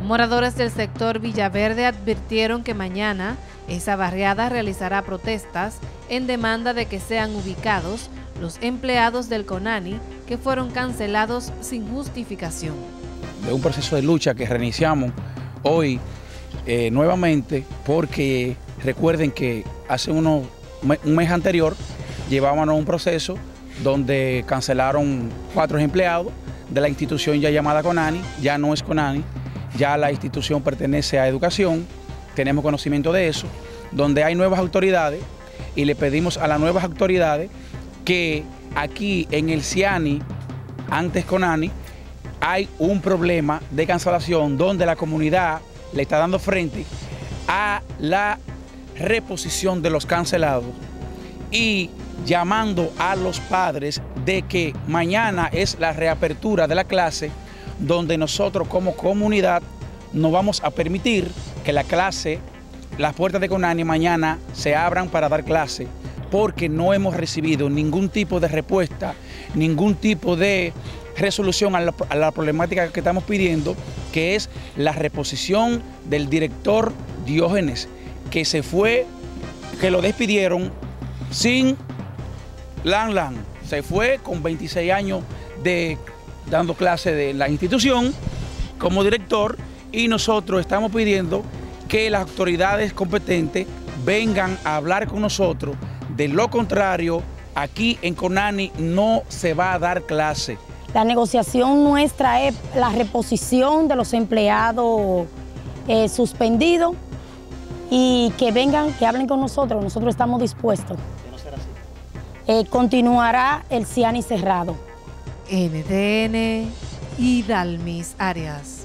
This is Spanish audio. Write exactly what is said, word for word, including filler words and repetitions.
Moradores del sector Villaverde advirtieron que mañana esa barriada realizará protestas en demanda de que sean ubicados los empleados del CONANI que fueron cancelados sin justificación. De un proceso de lucha que reiniciamos hoy eh, nuevamente, porque recuerden que hace unos, un mes anterior llevábamos un proceso donde cancelaron cuatro empleados de la institución ya llamada CONANI. Ya no es CONANI, ya la institución pertenece a Educación, tenemos conocimiento de eso, donde hay nuevas autoridades y le pedimos a las nuevas autoridades que aquí en el CIANI, antes CONANI, hay un problema de cancelación donde la comunidad le está dando frente a la reposición de los cancelados y llamando a los padres de que mañana es la reapertura de la clase, donde nosotros como comunidad no vamos a permitir que la clase, las puertas de CONANI mañana se abran para dar clase, porque no hemos recibido ningún tipo de respuesta, ningún tipo de resolución a la, a la problemática que estamos pidiendo, que es la reposición del director Diógenes, que se fue, que lo despidieron sin lan lan, se fue con veintiséis años de dando clase de la institución como director, y nosotros estamos pidiendo que las autoridades competentes vengan a hablar con nosotros. De lo contrario, aquí en CONANI no se va a dar clase. La negociación nuestra es la reposición de los empleados eh, suspendidos y que vengan, que hablen con nosotros. Nosotros estamos dispuestos. ¿De no ser así? Eh, continuará el CIANI cerrado. N T N y Dalmis Arias.